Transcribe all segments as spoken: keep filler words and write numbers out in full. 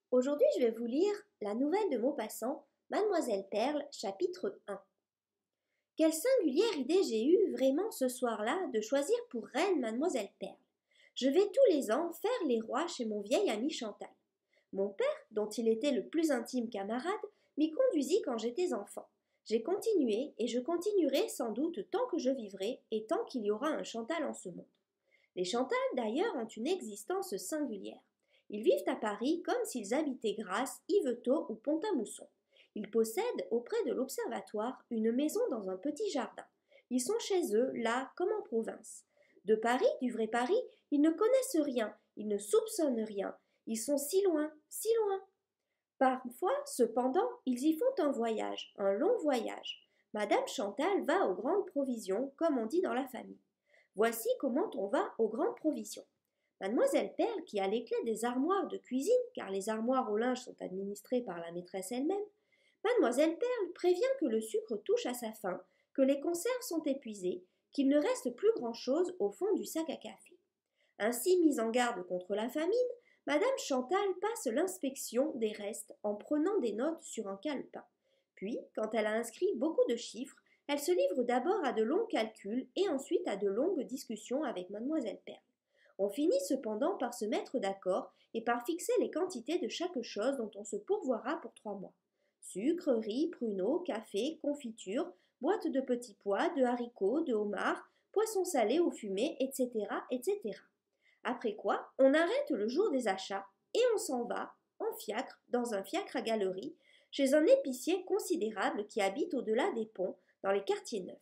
Aujourd'hui, je vais vous lire la nouvelle de Maupassant, Mademoiselle Perle, chapitre un. Quelle singulière idée j'ai eue vraiment ce soir-là de choisir pour reine Mademoiselle Perle. Je vais tous les ans faire les rois chez mon vieil ami Chantal. Mon père, dont il était le plus intime camarade, m'y conduisit quand j'étais enfant. J'ai continué et je continuerai sans doute tant que je vivrai et tant qu'il y aura un Chantal en ce monde. Les Chantal, d'ailleurs, ont une existence singulière. Ils vivent à Paris comme s'ils habitaient Grasse, Yvetot ou Pont-à-Mousson. Ils possèdent, auprès de l'Observatoire, une maison dans un petit jardin. Ils sont chez eux, là, comme en province. De Paris, du vrai Paris, ils ne connaissent rien, ils ne soupçonnent rien. Ils sont si loin, si loin. Parfois, cependant, ils y font un voyage, un long voyage. Madame Chantal va aux grandes provisions, comme on dit dans la famille. Voici comment on va aux grandes provisions. Mademoiselle Perle, qui a les clés des armoires de cuisine, car les armoires au linge sont administrées par la maîtresse elle-même, Mademoiselle Perle prévient que le sucre touche à sa fin, que les conserves sont épuisées, qu'il ne reste plus grand-chose au fond du sac à café. Ainsi mise en garde contre la famine, Madame Chantal passe l'inspection des restes en prenant des notes sur un calepin. Puis, quand elle a inscrit beaucoup de chiffres, elle se livre d'abord à de longs calculs et ensuite à de longues discussions avec Mademoiselle Perle. On finit cependant par se mettre d'accord et par fixer les quantités de chaque chose dont on se pourvoira pour trois mois. Sucre, riz, pruneaux, café, confiture, boîte de petits pois, de haricots, de homards, poissons salés ou fumés, et cetera, et cetera. Après quoi, on arrête le jour des achats et on s'en va, en fiacre, dans un fiacre à galerie, chez un épicier considérable qui habite au-delà des ponts, dans les quartiers neufs.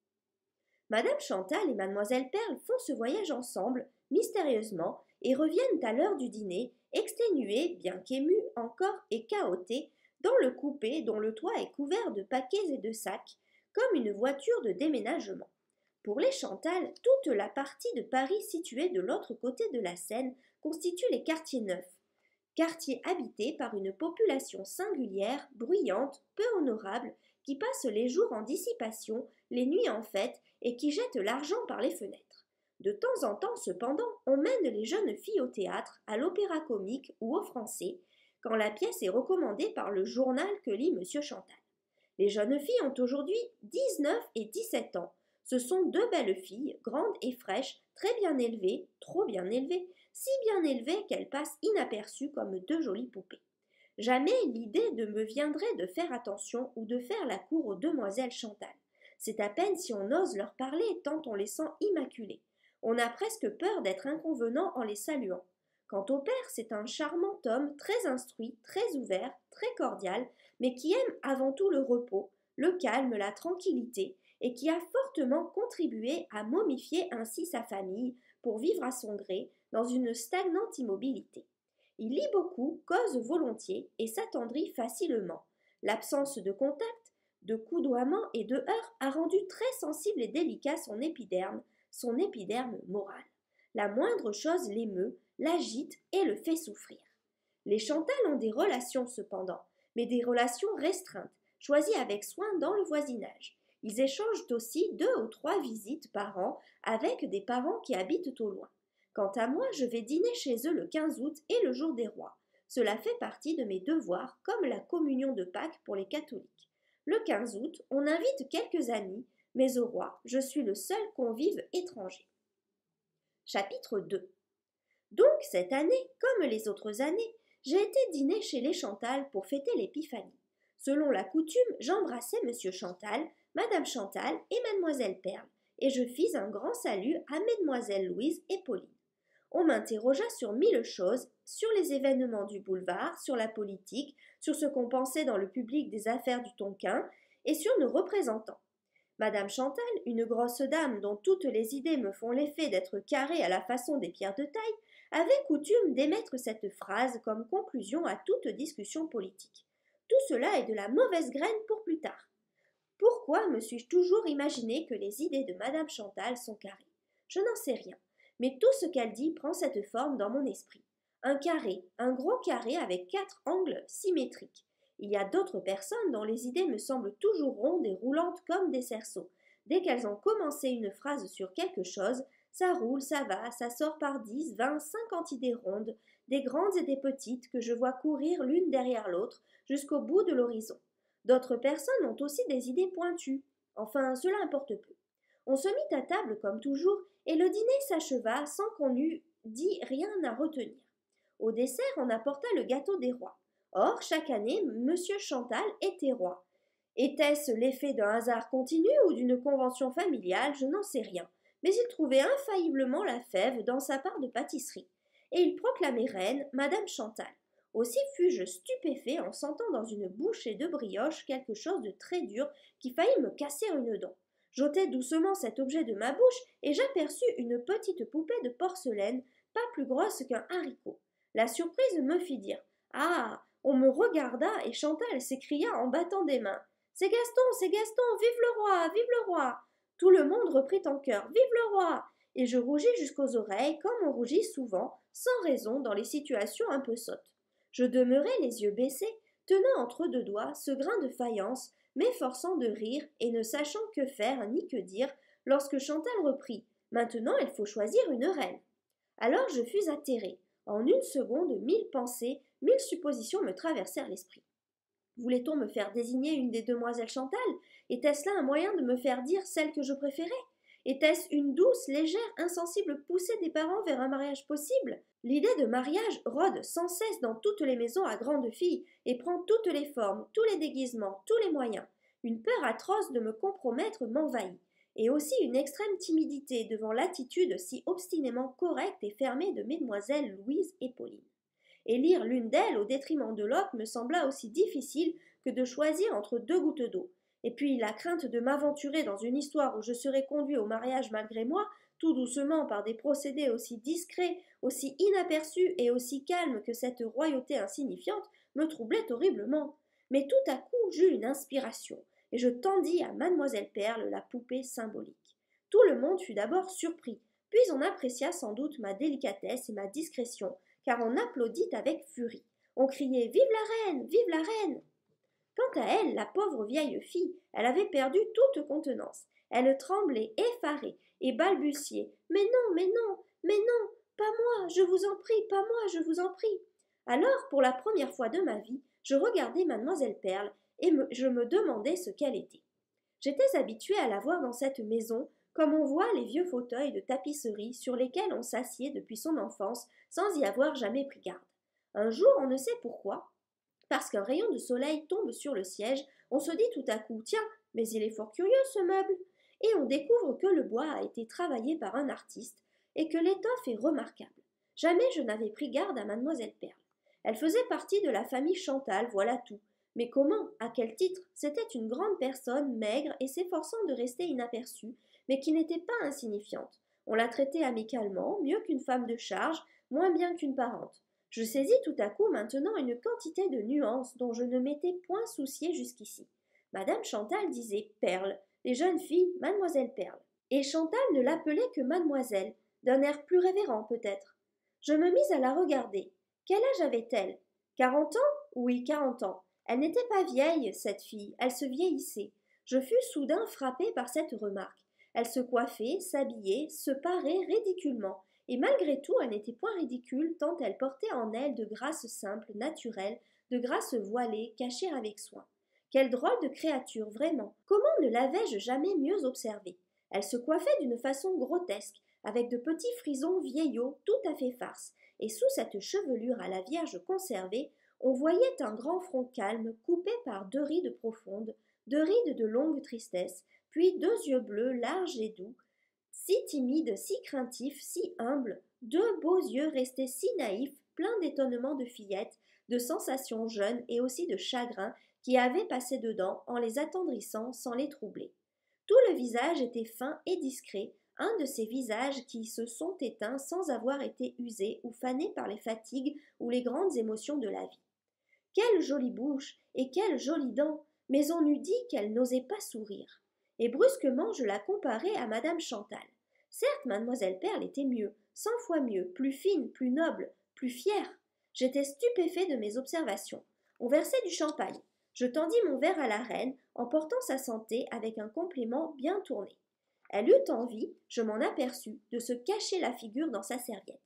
Madame Chantal et Mademoiselle Perle font ce voyage ensemble, mystérieusement, et reviennent à l'heure du dîner, exténués, bien qu'émus encore et chaotés, dans le coupé dont le toit est couvert de paquets et de sacs, comme une voiture de déménagement. Pour les Chantal, toute la partie de Paris située de l'autre côté de la Seine constitue les quartiers neufs, quartiers habités par une population singulière, bruyante, peu honorable, qui passe les jours en dissipation, les nuits en fête, et qui jette l'argent par les fenêtres. De temps en temps, cependant, on mène les jeunes filles au théâtre, à l'opéra comique ou au français, quand la pièce est recommandée par le journal que lit Monsieur Chantal. Les jeunes filles ont aujourd'hui dix-neuf et dix-sept ans. Ce sont deux belles filles, grandes et fraîches, très bien élevées, trop bien élevées, si bien élevées qu'elles passent inaperçues comme deux jolies poupées. Jamais l'idée ne me viendrait de faire attention ou de faire la cour aux demoiselles Chantal. C'est à peine si on ose leur parler tant on les sent immaculées. On a presque peur d'être inconvenant en les saluant. Quant au père, c'est un charmant homme, très instruit, très ouvert, très cordial, mais qui aime avant tout le repos, le calme, la tranquillité, et qui a fortement contribué à momifier ainsi sa famille pour vivre à son gré dans une stagnante immobilité. Il lit beaucoup, cause volontiers et s'attendrit facilement. L'absence de contact, de coudoiement et de heurts a rendu très sensible et délicat son épiderme, son épiderme moral. La moindre chose l'émeut, l'agite et le fait souffrir. Les Chantal ont des relations cependant, mais des relations restreintes, choisies avec soin dans le voisinage. Ils échangent aussi deux ou trois visites par an avec des parents qui habitent au loin. Quant à moi, je vais dîner chez eux le quinze août et le jour des rois. Cela fait partie de mes devoirs, comme la communion de Pâques pour les catholiques. Le quinze août, on invite quelques amis, mais au roi, je suis le seul convive étranger. Chapitre deux. Donc, cette année, comme les autres années, j'ai été dîner chez les Chantal pour fêter l'épiphanie. Selon la coutume, j'embrassai Monsieur Chantal, Madame Chantal et Mademoiselle Perle, et je fis un grand salut à Mesdemoiselles Louise et Pauline. On m'interrogea sur mille choses, sur les événements du boulevard, sur la politique, sur ce qu'on pensait dans le public des affaires du Tonquin, et sur nos représentants. Madame Chantal, une grosse dame dont toutes les idées me font l'effet d'être carrées à la façon des pierres de taille, avait coutume d'émettre cette phrase comme conclusion à toute discussion politique. Tout cela est de la mauvaise graine pour plus tard. Pourquoi me suis-je toujours imaginé que les idées de Madame Chantal sont carrées? Je n'en sais rien, mais tout ce qu'elle dit prend cette forme dans mon esprit. Un carré, un gros carré avec quatre angles symétriques. Il y a d'autres personnes dont les idées me semblent toujours rondes et roulantes comme des cerceaux. Dès qu'elles ont commencé une phrase sur quelque chose, ça roule, ça va, ça sort par dix, vingt, cinquante idées rondes, des grandes et des petites que je vois courir l'une derrière l'autre jusqu'au bout de l'horizon. D'autres personnes ont aussi des idées pointues. Enfin, cela importe peu. On se mit à table comme toujours, et le dîner s'acheva sans qu'on eût dit rien à retenir. Au dessert, on apporta le gâteau des rois. Or, chaque année, Monsieur Chantal était roi. Était-ce l'effet d'un hasard continu ou d'une convention familiale? Je n'en sais rien. Mais il trouvait infailliblement la fève dans sa part de pâtisserie. Et il proclamait reine Madame Chantal. Aussi fus-je stupéfait en sentant dans une bouchée de brioche quelque chose de très dur qui faillit me casser une dent. J'ôtai doucement cet objet de ma bouche et j'aperçus une petite poupée de porcelaine, pas plus grosse qu'un haricot. La surprise me fit dire « Ah !» On me regarda et Chantal s'écria en battant des mains. « C'est Gaston, c'est Gaston, vive le roi, vive le roi !» Tout le monde reprit en chœur « Vive le roi !» Et je rougis jusqu'aux oreilles comme on rougit souvent, sans raison, dans les situations un peu sottes. Je demeurai les yeux baissés, tenant entre deux doigts ce grain de faïence, m'efforçant de rire et ne sachant que faire ni que dire, lorsque Chantal reprit « Maintenant il faut choisir une reine. » Alors je fus atterré. En une seconde, mille pensées, mille suppositions me traversèrent l'esprit. Voulait-on me faire désigner une des demoiselles Chantal? Était-ce là un moyen de me faire dire celle que je préférais? Était-ce une douce, légère, insensible poussée des parents vers un mariage possible? L'idée de mariage rôde sans cesse dans toutes les maisons à grandes filles et prend toutes les formes, tous les déguisements, tous les moyens. Une peur atroce de me compromettre m'envahit, et aussi une extrême timidité devant l'attitude si obstinément correcte et fermée de mesdemoiselles Louise et Pauline. Élire l'une d'elles au détriment de l'autre me sembla aussi difficile que de choisir entre deux gouttes d'eau. Et puis la crainte de m'aventurer dans une histoire où je serais conduit au mariage malgré moi, tout doucement par des procédés aussi discrets, aussi inaperçus et aussi calmes que cette royauté insignifiante, me troublait horriblement. Mais tout à coup j'eus une inspiration, et je tendis à mademoiselle Perle la poupée symbolique. Tout le monde fut d'abord surpris, puis on apprécia sans doute ma délicatesse et ma discrétion, car on applaudit avec furie. On criait « Vive la reine! Vive la reine !» Quant à elle, la pauvre vieille fille, elle avait perdu toute contenance. Elle tremblait, effarée, et balbutiait « Mais non, mais non, mais non, pas moi, je vous en prie, pas moi, je vous en prie !» Alors, pour la première fois de ma vie, je regardai mademoiselle Perle, et me, je me demandais ce qu'elle était. J'étais habituée à la voir dans cette maison, comme on voit les vieux fauteuils de tapisserie sur lesquels on s'assied depuis son enfance sans y avoir jamais pris garde. Un jour, on ne sait pourquoi, parce qu'un rayon de soleil tombe sur le siège, on se dit tout à coup « Tiens, mais il est fort curieux ce meuble !» Et on découvre que le bois a été travaillé par un artiste et que l'étoffe est remarquable. Jamais je n'avais pris garde à mademoiselle Perle. Elle faisait partie de la famille Chantal, voilà tout. Mais comment? À quel titre? C'était une grande personne, maigre et s'efforçant de rester inaperçue, mais qui n'était pas insignifiante. On la traitait amicalement, mieux qu'une femme de charge, moins bien qu'une parente. Je saisis tout à coup maintenant une quantité de nuances dont je ne m'étais point souciée jusqu'ici. Madame Chantal disait Perle, les jeunes filles mademoiselle Perle. Et Chantal ne l'appelait que mademoiselle, d'un air plus révérend peut-être. Je me mis à la regarder. Quel âge avait-elle? Quarante ans? Oui, quarante ans. Elle n'était pas vieille, cette fille, elle se vieillissait. Je fus soudain frappée par cette remarque. Elle se coiffait, s'habillait, se parait ridiculement, et malgré tout elle n'était point ridicule tant elle portait en elle de grâces simples, naturelles, de grâces voilées, cachées avec soin. Quelle drôle de créature, vraiment! Comment ne l'avais-je jamais mieux observée? Elle se coiffait d'une façon grotesque, avec de petits frisons vieillots tout à fait farces, et sous cette chevelure à la vierge conservée, on voyait un grand front calme coupé par deux rides profondes, deux rides de longue tristesse, puis deux yeux bleus larges et doux, si timides, si craintifs, si humbles, deux beaux yeux restés si naïfs, pleins d'étonnement de fillette, de sensations jeunes et aussi de chagrin qui avaient passé dedans en les attendrissant sans les troubler. Tout le visage était fin et discret, un de ces visages qui se sont éteints sans avoir été usés ou fanés par les fatigues ou les grandes émotions de la vie. Quelle jolie bouche et quelles jolies dents, mais on eût dit qu'elle n'osait pas sourire. Et brusquement je la comparai à madame Chantal. Certes, mademoiselle Perle était mieux, cent fois mieux, plus fine, plus noble, plus fière. J'étais stupéfait de mes observations. On versait du champagne. Je tendis mon verre à la reine en portant sa santé avec un compliment bien tourné. Elle eut envie, je m'en aperçus, de se cacher la figure dans sa serviette.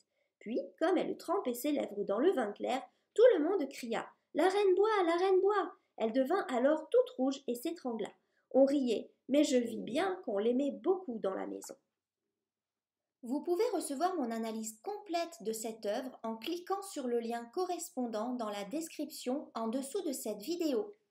puis, comme elle trempait ses lèvres dans le vin clair, tout le monde cria « La reine boit, la reine boit !» Elle devint alors toute rouge et s'étrangla. On riait, mais je vis bien qu'on l'aimait beaucoup dans la maison. Vous pouvez recevoir mon analyse complète de cette œuvre en cliquant sur le lien correspondant dans la description en dessous de cette vidéo.